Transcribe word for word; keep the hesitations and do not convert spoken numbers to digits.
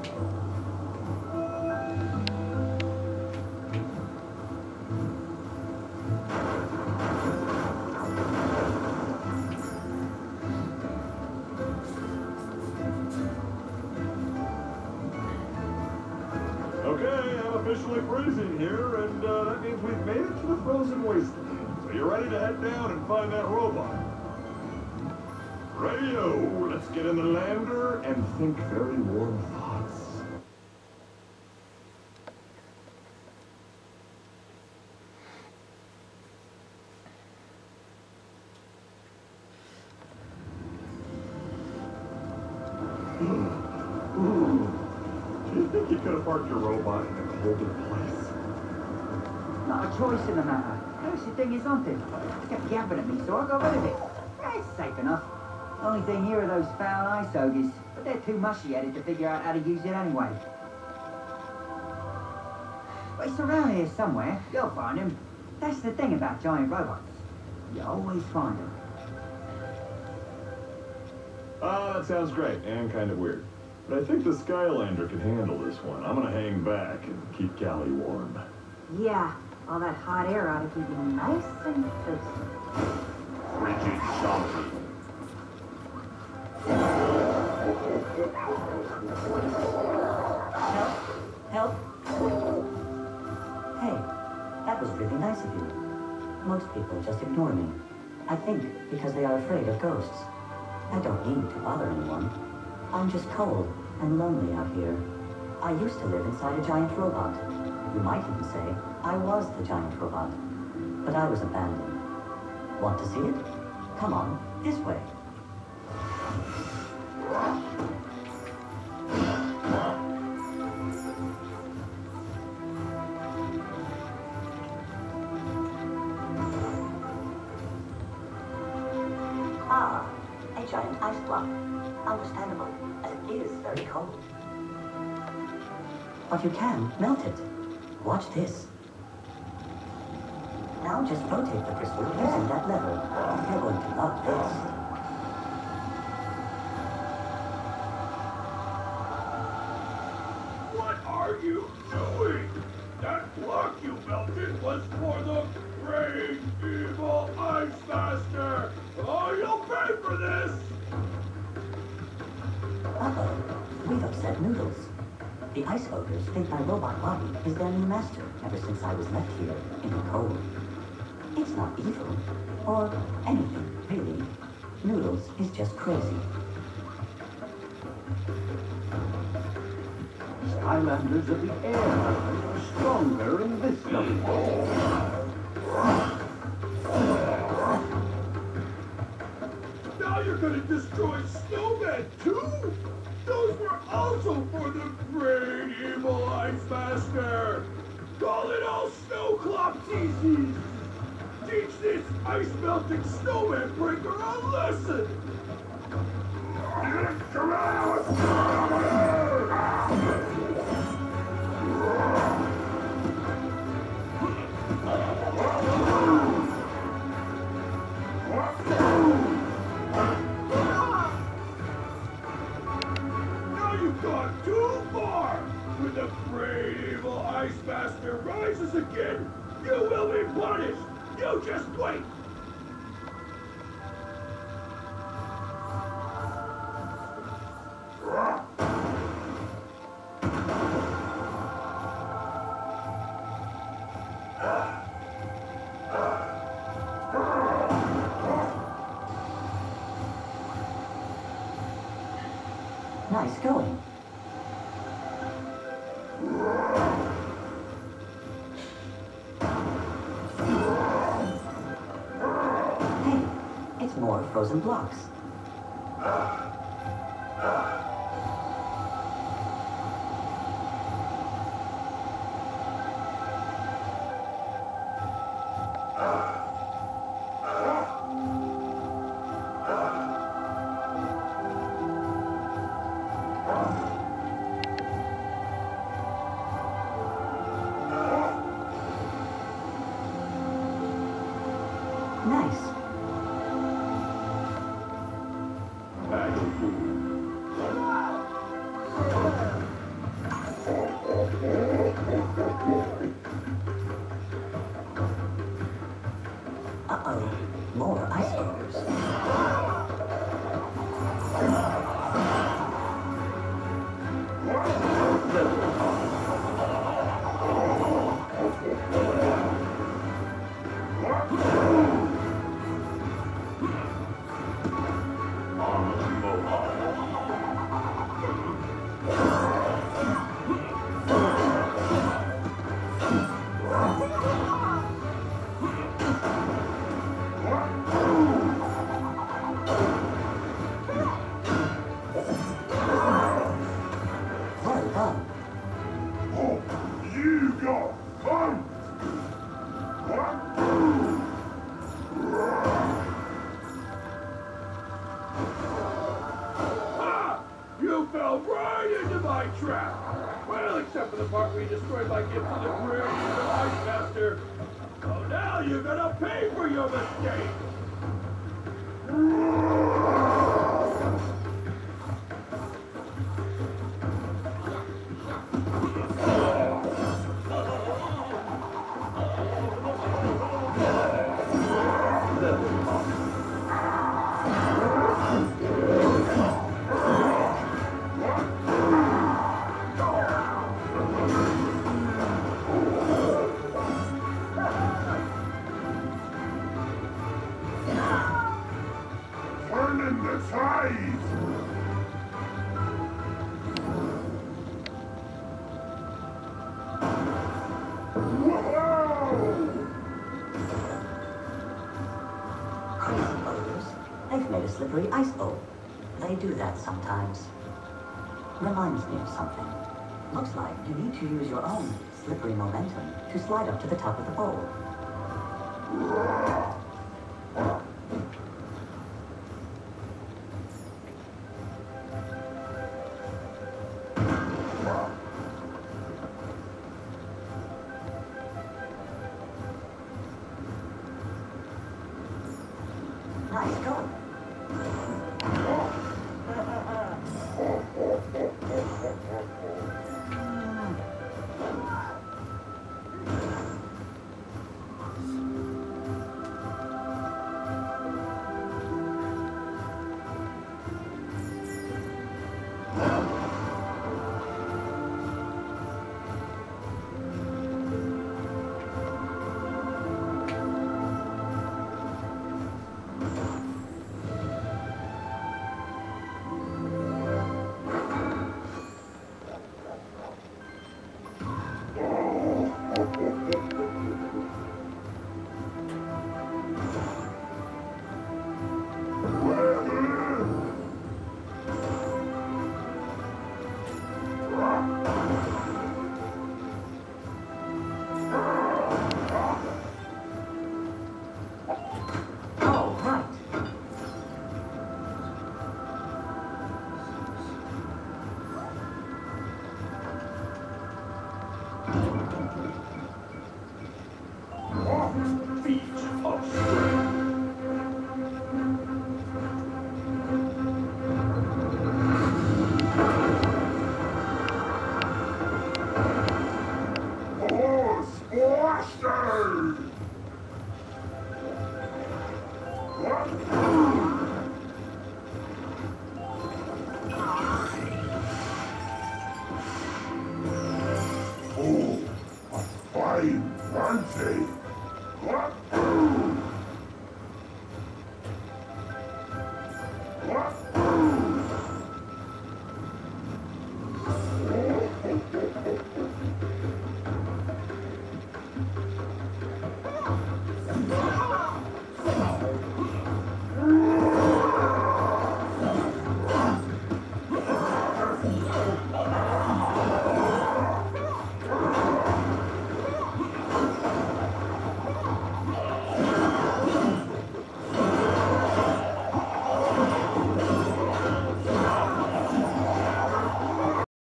Okay, I'm officially freezing here, and uh, that means we've made it to the frozen wasteland. So you're ready to head down and find that robot? Radio, let's get in the lander and think very warm thoughts. Do you think you could have parked your robot in a colder place? Not a choice in the matter. That's the thing is haunted. It kept yapping at me, so I got rid of it. Yeah, it's safe enough. Only thing here are those foul ice ogres, but they're too mushy-headed to figure out how to use it anyway. But it's around here somewhere. You'll find him. That's the thing about giant robots. You always find them. Ah, that sounds great, and kind of weird. But I think the Skylander can handle this one. I'm gonna hang back and keep Callie warm. Yeah, all that hot air ought to keep you nice and toasty. Frigid zombie. Help? Help? Hey, that was really nice of you. Most people just ignore me. I think because they are afraid of ghosts. I don't mean to bother anyone. I'm just cold and lonely out here. I used to live inside a giant robot. You might even say I was the giant robot. But I was abandoned. Want to see it? Come on, this way. Ah, a giant ice block. Understandable, as it is very cold. But you can melt it. Watch this. Now just rotate the crystal using that lever. You're going to love this. What are you doing? That block you melted was for the great evil Ice Master! Oh, you'll pay for this! Uh-oh, we've upset Noodles. The ice ogres think my robot body is their new master ever since I was left here in the cold. It's not evil, or anything, really. Noodles is just crazy. Skylanders of the air are stronger in this level. Now you're gonna destroy Snowman too? Those were also for the great evil Ice Master! Call it all Snowclopsies! Teach this ice-melting snowman breaker a lesson! Now you've gone too far! When the great evil Ice Master rises again, you will be punished! You just wait! Nice going. Hey, it's more frozen blocks. Nice. Well done. Oh, you got fun! Ah! You fell right into my trap! Well, except for the part where you destroyed my gift to the bridge and the Ice Master. So now you're gonna pay for your mistake! Turning the tides! Whoa! Crazy boulders. They've made a slippery ice bowl. They do that sometimes. Reminds me of something. Looks like you need to use your own slippery momentum to slide up to the top of the bowl. Nice going. Oh, right. Feet of strength! Oh, splashers! Oh, a fine Dante! What? What?